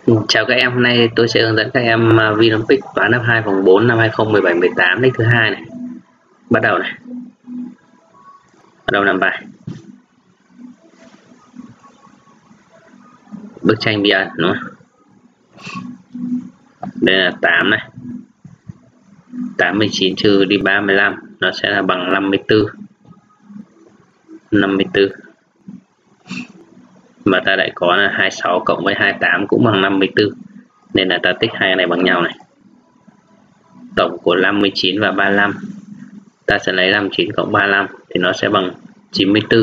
Chào các em, hôm nay tôi sẽ hướng dẫn các em Vinolympic toán lớp 2 vòng 4 năm 2017-18 league thứ hai này. Bắt đầu này. Bắt đầu làm bài. Bức tranh bí ẩn đúng không? Đây là 8 này. 89 trừ đi 35 nó sẽ là bằng 54. 54. Mà ta lại có là 26 cộng với 28 cũng bằng 54. Nên là ta tích hai cái này bằng nhau này. Tổng của 59 và 35. Ta sẽ lấy 59 cộng 35 thì nó sẽ bằng 94.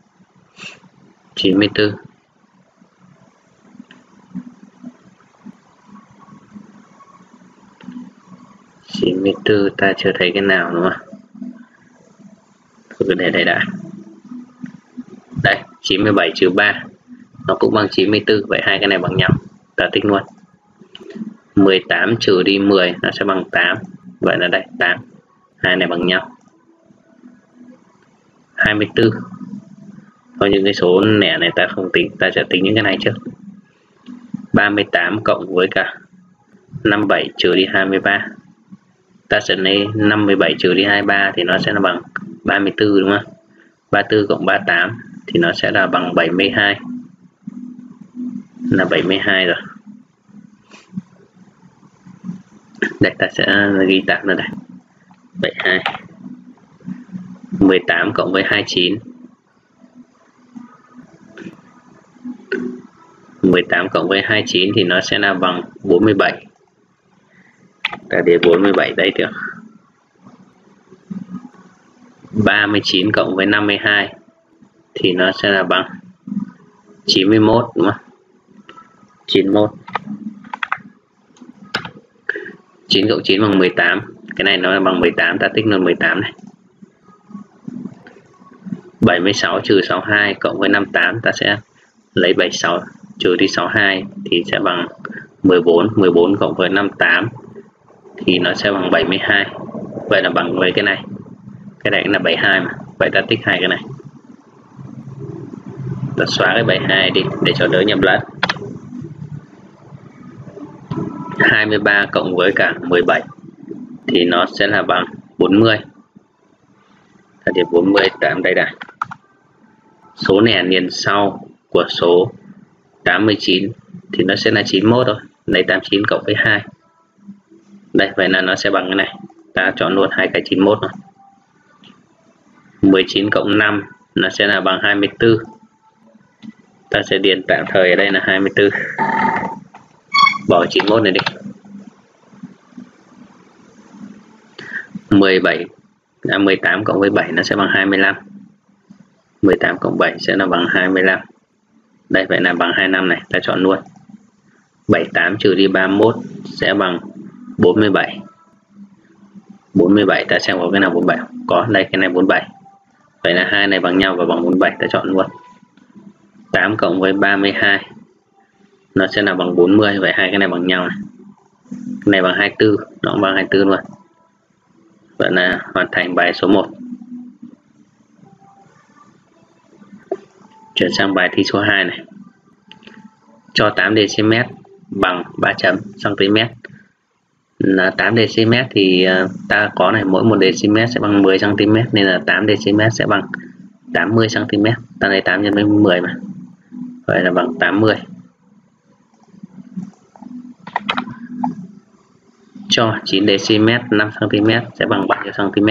94. Ta chưa thấy cái nào đúng không? Cứ để đây đã. Đây, 97 trừ 3 nó cũng bằng 94, vậy hai cái này bằng nhau. Ta tích luôn. 18 trừ đi 10 nó sẽ bằng 8. Vậy là đây 8. Hai này bằng nhau. 24. Có những cái số lẻ này ta không tính, ta sẽ tính những cái này trước. 38 cộng với cả 57 trừ đi 23. Ta sẽ lấy 57 trừ đi 23 thì nó sẽ là bằng 34 đúng không? 34 cộng 38 thì nó sẽ là bằng 72. Là 72 rồi. Đây ta sẽ ghi tạm ra đây. 72. 18 cộng với 29. 18 cộng với 29 thì nó sẽ là bằng 47. Ta để 47 đây được. 39 cộng với 52 thì nó sẽ là bằng 91 đúng không? 91. 9 cộng 9 bằng 18. Cái này nó là bằng 18, ta tích luôn 18 này. 76 trừ 62 cộng với 58, ta sẽ lấy 76 trừ đi 62 thì sẽ bằng 14. 14 cộng với 58 thì nó sẽ bằng 72. Vậy là bằng với cái này. Cái này là 72 mà. Vậy ta tích hai cái này. Ta xóa cái 72 đi để cho đỡ nhầm lẫn. 23 cộng với cả 17 thì nó sẽ là bằng 40. Ta để 40 tạm đây đã. Số lẻ liền sau của số 89 thì nó sẽ là 91 rồi. Lấy 89 cộng với 2. Đây, vậy là nó sẽ bằng cái này. Ta chọn luôn hai cái 91 rồi. 19 cộng 5 nó sẽ là bằng 24. Ta sẽ điền tạm thời ở đây là 24. Bỏ 91 này đi. 18 cộng với 7 nó sẽ bằng 25. 18 cộng 7 sẽ là bằng 25. Đây, vậy là bằng 25 này, ta chọn luôn. 78 trừ đi 31 sẽ bằng 47. 47 ta xem có cái nào 47 không? Có, đây cái này 47. Vậy là hai này bằng nhau và bằng 47, ta chọn luôn. 8 cộng với 32 nó sẽ là bằng 40, vậy hai cái này bằng nhau này. Cái này bằng 24, nó cũng bằng 24 luôn. Vậy là hoàn thành bài số 1. Chuyển sang bài thi số 2 này. Cho 8 dm bằng 3 chấm cm. Là 8 dm thì ta có này, mỗi 1 dm sẽ bằng 10 cm nên là 8 dm sẽ bằng 80 cm. Ta lấy 8 nhân với 10 mà. Vậy là bằng 80. Cho 9 dm 5 cm sẽ bằng bao nhiêu cm?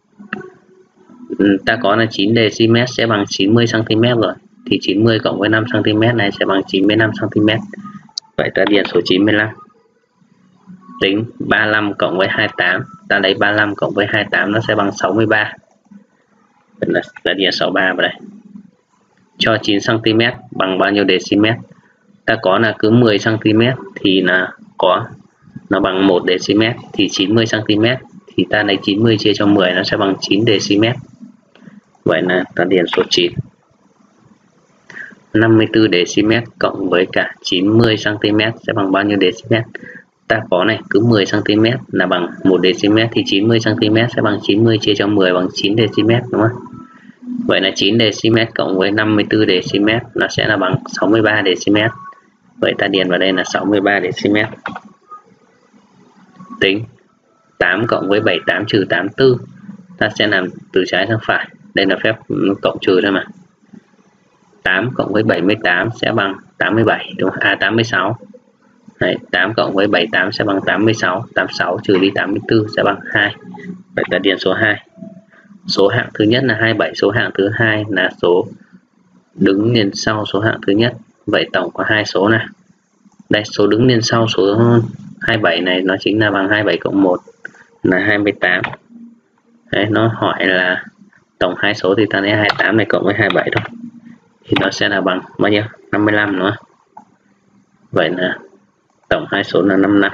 Ta có là 9 dm sẽ bằng 90 cm rồi. Thì 90 cộng với 5 cm này sẽ bằng 95 cm. Vậy ta điền số 95. Tính 35 cộng với 28. Ta lấy 35 cộng với 28 nó sẽ bằng 63. Vậy là ta điền 63 vào đây. Cho 9 cm bằng bao nhiêu dm? Ta có là cứ 10 cm thì là có nó bằng 1 dm, thì 90 cm thì ta lấy 90 chia cho 10 nó sẽ bằng 9 dm. Vậy là ta điền số 9. 54 dm cộng với cả 90 cm sẽ bằng bao nhiêu dm? Ta có này, cứ 10 cm là bằng 1 dm thì 90 cm sẽ bằng 90 chia cho 10 bằng 9 dm đúng không? Vậy là 9 dm cộng với 54 dm nó sẽ là bằng 63 dm. Vậy ta điền vào đây là 63 dm. Tính 8 cộng với 78 trừ 84. Ta sẽ làm từ trái sang phải. Đây là phép cộng trừ thôi mà. 8 cộng với 78 sẽ bằng 87, đúng không? 86. Đấy, 8 cộng với 78 sẽ bằng 86. 86 trừ đi 84 sẽ bằng 2. Vậy ta điền số 2. Số hạng thứ nhất là 27, số hạng thứ hai là số đứng liền sau số hạng thứ nhất. Vậy tổng có 2 số này. Đây, số đứng liền sau số 27 này nó chính là bằng 27 cộng 1 là 28. Đấy, nó hỏi là tổng 2 số thì ta lấy 28 này cộng với 27 thôi. Thì nó sẽ là bằng bao nhiêu? 55 đúng không? Vậy là tổng 2 số là 55.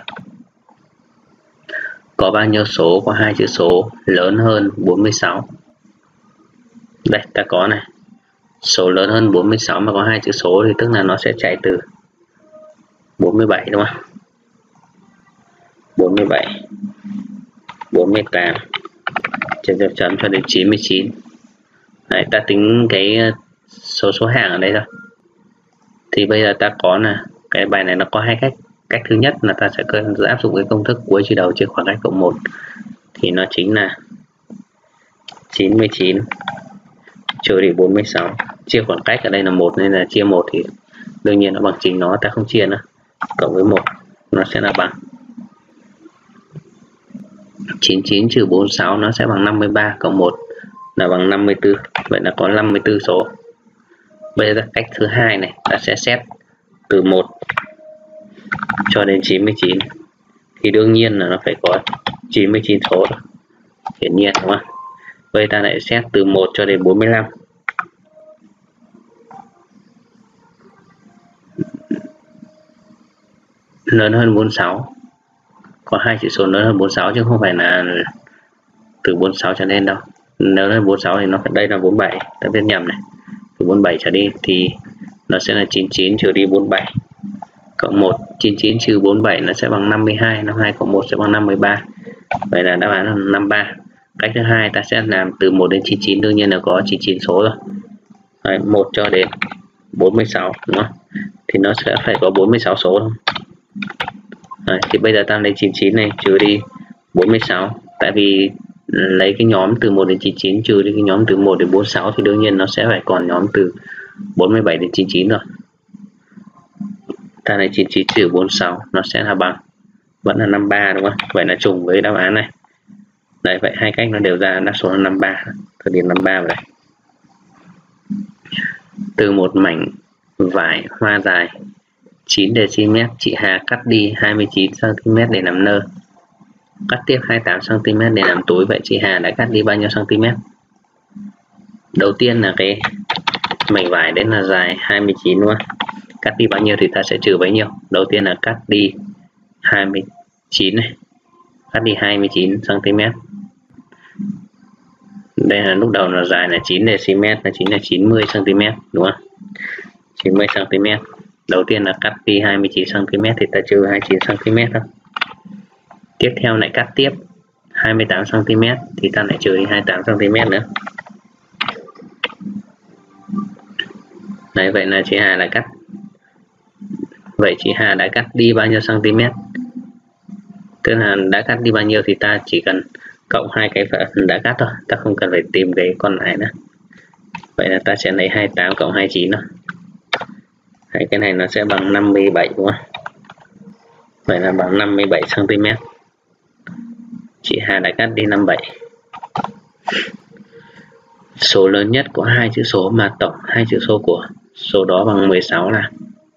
Có bao nhiêu số có 2 chữ số lớn hơn 46? Đây, ta có này. Số lớn hơn 46 mà có 2 chữ số thì tức là nó sẽ chạy từ 47 đúng không? 47, 48, chấm cho đến 99. Đấy, ta tính cái số hạng ở đây thôi. Thì bây giờ ta có là cái bài này nó có hai cách. Cách thứ nhất là ta sẽ áp dụng cái công thức cuối trừ đầu chia khoảng cách cộng 1. Thì nó chính là 99 trừ đi 46. Chia khoảng cách ở đây là 1 nên là chia 1 thì đương nhiên nó bằng chính nó, ta không chia nữa. Cộng với 1 nó sẽ là bằng 99 trừ 46 nó sẽ bằng 53 cộng 1 là bằng 54. Vậy là có 54 số. Bây giờ cách thứ hai này ta sẽ xét từ 1 cho đến 99. Thì đương nhiên là nó phải có 99 số rồi. Hiển nhiên đúng không? Bây ta lại xét từ 1 cho đến 45. Lớn hơn 46. Có 2 chữ số lớn hơn 46 chứ không phải là từ 46 trở lên đâu. Lớn hơn 46 thì nó phải đây là 47, ta viết nhầm này. Từ 47 trở đi thì nó sẽ là 99 trừ đi 47 cộng 1. 99 trừ 47 nó sẽ bằng 52, 52 cộng 1 sẽ bằng 53. Vậy là đáp án là 53. Cách thứ hai ta sẽ làm từ 1 đến 99, đương nhiên là có 99 số rồi. Đấy, 1 cho đến 46 đúng không? Thì nó sẽ phải có 46 số thôi. Đấy, thì bây giờ ta lấy 99 này trừ đi 46. Tại vì lấy cái nhóm từ 1 đến 99 trừ đi cái nhóm từ 1 đến 46 thì đương nhiên nó sẽ phải còn nhóm từ 47 đến 99 rồi. Ta lấy 99 trừ 46 nó sẽ là bằng vẫn là 53 đúng không? Vậy là trùng với đáp án này. Đấy, vậy hai cách nó đều ra đáp số là 53. Tôi điền 53 vào đây. Từ một mảnh vải hoa dài 9 dm, chị Hà cắt đi 29 cm để làm nơ. Cắt tiếp 28 cm để làm túi. Vậy chị Hà đã cắt đi bao nhiêu cm? Đầu tiên là cái mảnh vải đấy là dài 29 đúng không? Cắt đi bao nhiêu thì ta sẽ trừ bấy nhiêu. Đầu tiên là cắt đi 29 này. Cắt đi 29 cm. Đây là lúc đầu là dài là 9 dm là chính là 90 cm đúng không? 90 cm. Đầu tiên là cắt đi 29 cm thì ta trừ 29 cm thôi. Tiếp theo lại cắt tiếp 28 cm thì ta lại trừ đi 28 cm nữa. Đấy, vậy là chị Hà đã cắt. Vậy chị Hà đã cắt đi bao nhiêu cm? Tức là đã cắt đi bao nhiêu thì ta chỉ cần cộng hai cái phần đã cắt thôi, ta không cần phải tìm cái còn lại nữa. Vậy là ta sẽ lấy 28 cộng 29 thôi. Đấy, cái này nó sẽ bằng 57 đúng không? Vậy là bằng 57 cm. Chị Hà đã cắt đi 57. Số lớn nhất của hai chữ số mà tổng hai chữ số của số đó bằng 16 là.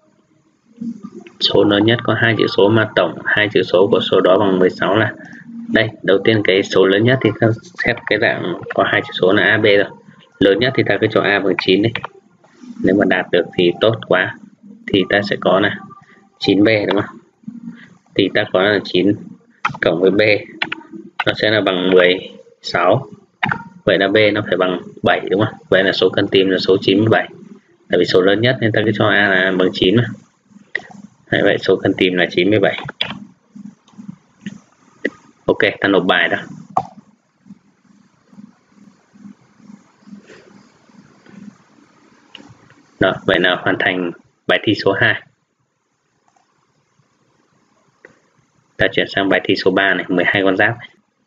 Số lớn nhất có hai chữ số mà tổng hai chữ số của số đó bằng 16 là. Đây, đầu tiên cái số lớn nhất thì ta xét cái dạng có hai chữ số là AB rồi. Lớn nhất thì ta cứ cho A bằng 9 đi. Nếu mà đạt được thì tốt quá. Thì ta sẽ có là 9B đúng không? Thì ta có là 9 cộng với B nó sẽ là bằng 16. Vậy là B nó phải bằng 7 đúng không? Vậy là số cần tìm là số 97. Tại vì số lớn nhất nên ta cứ cho A là bằng 9 mà. Vậy số cần tìm là 97. Ok, ta nộp bài đó. Đó, vậy là hoàn thành bài thi số 2. Ta chuyển sang bài thi số 3 này, 12 con giáp.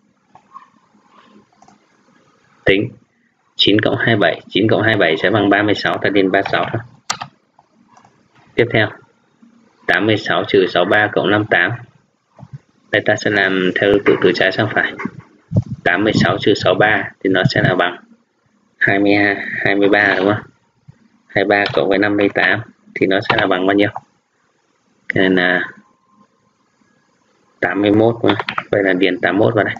Tính 9 cộng 27, 9 cộng 27 sẽ bằng 36, ta điền 36 thôi. Tiếp theo 86 trừ 63 cộng 58. Đây ta sẽ làm theo tự từ trái sang phải. 86 trừ 63 thì nó sẽ là bằng 23 đúng không? 23 cộng với 58 thì nó sẽ là bằng bao nhiêu? Cái này là 81 đúng không? Vậy là điền 81 vào đây.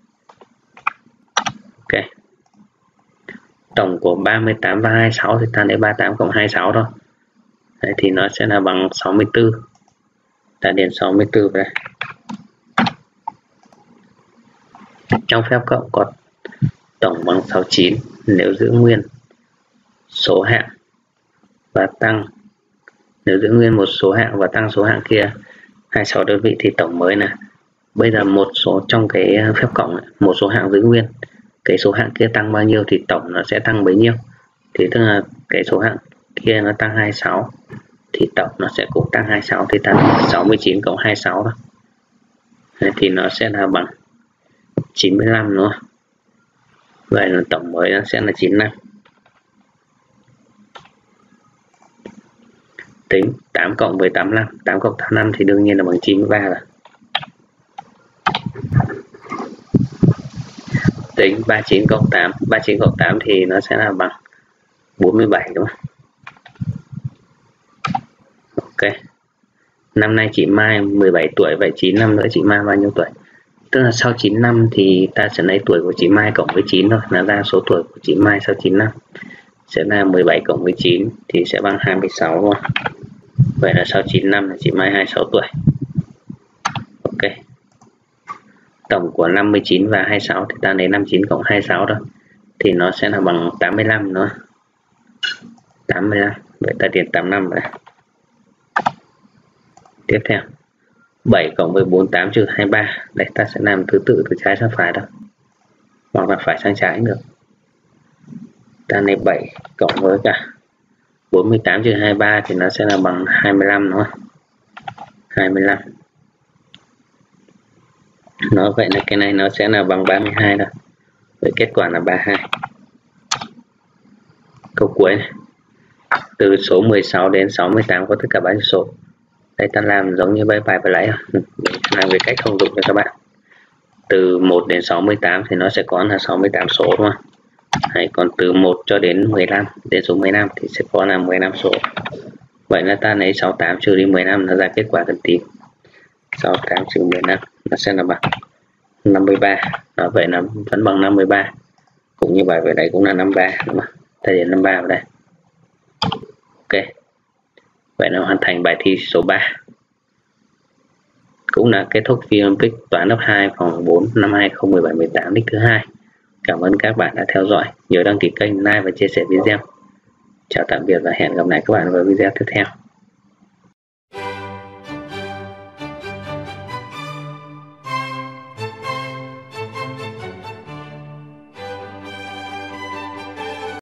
Ok. Tổng của 38 và 26 thì ta lấy 38 cộng 26 thôi. Đấy, thì nó sẽ là bằng 64. Ta điền 64 vào đây. Trong phép cộng có tổng bằng 69 nếu giữ nguyên số hạng và tăng, nếu giữ nguyên một số hạng và tăng số hạng kia 26 đơn vị thì tổng mới là, bây giờ một số trong cái phép cộng này, một số hạng giữ nguyên, cái số hạng kia tăng bao nhiêu thì tổng nó sẽ tăng bấy nhiêu. Thì tức là cái số hạng kia nó tăng 26 thì tổng nó sẽ cũng tăng 26, thì ta 69 cộng 26 đó. Đấy, thì nó sẽ là bằng 95 đúng không? Vậy là tổng mới nó sẽ là 95. Tính 8 cộng với 85, 8 cộng 85 thì đương nhiên là bằng 93 rồi. Tính 39 cộng 8, 39 cộng 8 thì nó sẽ là bằng 47 đúng không? Ok. Năm nay chị Mai 17 tuổi, vậy 9 năm nữa chị Mai bao nhiêu tuổi? Tức là sau 9 năm thì ta sẽ lấy tuổi của chị Mai cộng với 9 thôi, là ra số tuổi của chị Mai sau 9 năm. Sẽ là 17 cộng với 9 thì sẽ bằng 26 đúng không? Vậy là sau 9 năm là chị Mai 26 tuổi. Ok. Tổng của 59 và 26 thì ta lấy 59 cộng 26 đó. Thì nó sẽ là bằng 85 nữa. 85. Vậy ta điền 85 vào đây. Tiếp theo 7 cộng với 48 trừ 23. Đây ta sẽ làm thứ tự từ trái sang phải đó, hoặc là phải sang trái cũng được. Ta lấy 7 cộng với cả 48 trừ 23 thì nó sẽ là bằng 25 đúng không? 25. Nó vậy là cái này nó sẽ là bằng 32 đó. Vậy kết quả là 32. Câu cuối này. Từ số 16 đến 68 có tất cả bao nhiêu số? Đây ta làm giống như bài vừa nãy, làm về cách thông dụng cho các bạn. Từ 1 đến 68 thì nó sẽ có là 68 số đúng không? Đấy, còn từ 1 cho đến 15, đến số 15 thì sẽ có là 15 số. Vậy là ta lấy 68 trừ đi 15 nó ra kết quả cần tìm. 68 trừ 15 nó sẽ là bằng 53. Đó, vậy là vẫn bằng 53. Cũng như bài về đây cũng là 53 đúng không? Ta điền 53 vào đây. Ok. Vậy là hoàn thành bài thi số 3. Cũng là kết thúc thi Olympic toán lớp 2 phòng 4 năm 2017-18 lịch thứ 2. Cảm ơn các bạn đã theo dõi. Nhớ đăng ký kênh, like và chia sẻ video. Chào tạm biệt và hẹn gặp lại các bạn vào video tiếp theo.